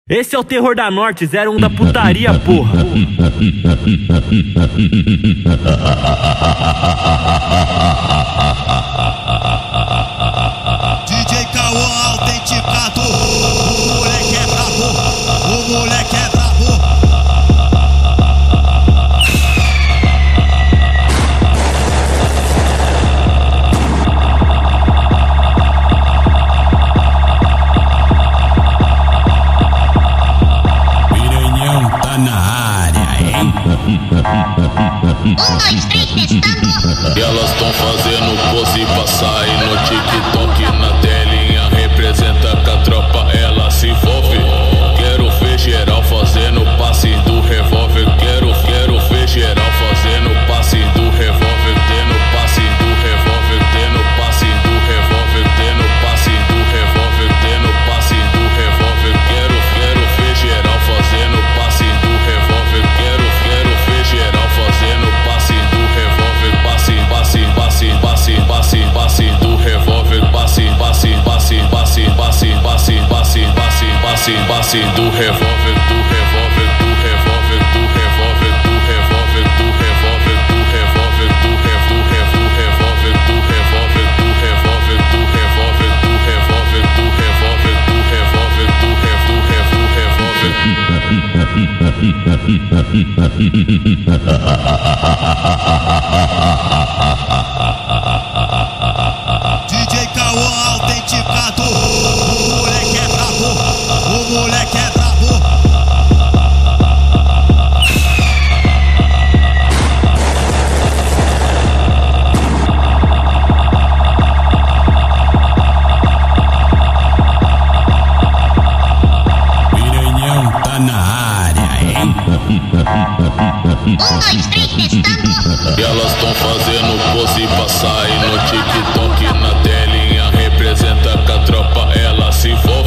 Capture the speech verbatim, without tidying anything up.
Esse é o terror da Norte, zero um da putaria, porra. D J Cauã autenticado, o moleque é brabo, o moleque é brabo. Na área, hein? Um, dois, três, testando. E elas tão fazendo pose pra sair no TikTok. Na telinha representa que a tropa ela se envolve. Quero ver geral fazendo passe do revólver. Quero, quero ver geral fazendo passe do revólver. Tendo passe do revólver, tendo passe do revólver, tendo passe do revólver, tendo passe do revólver. Quero, quero ver geral fazendo passe do revólver. Quero, quero ver geral fazendo passe do revólver. Passe, passe, passe, passe, passe, passe do revólver. Passe, passe, passe, passe, passe, passe, passe, passe, passe, passe do revólver, do revólver, do revólver, do revólver, do revólver, do revólver, do revólver, do revólver, do revólver, do revólver, do revólver, do revólver, do revólver, do revólver, do D J Cauã autenticado, o moleque é brabo, o moleque é brabo. Piranhão tá na área, hein? Um, dois, três, testando. E elas tão fazendo pose pra sair no TikTok. Na telinha representa que a tropa ela se envolve.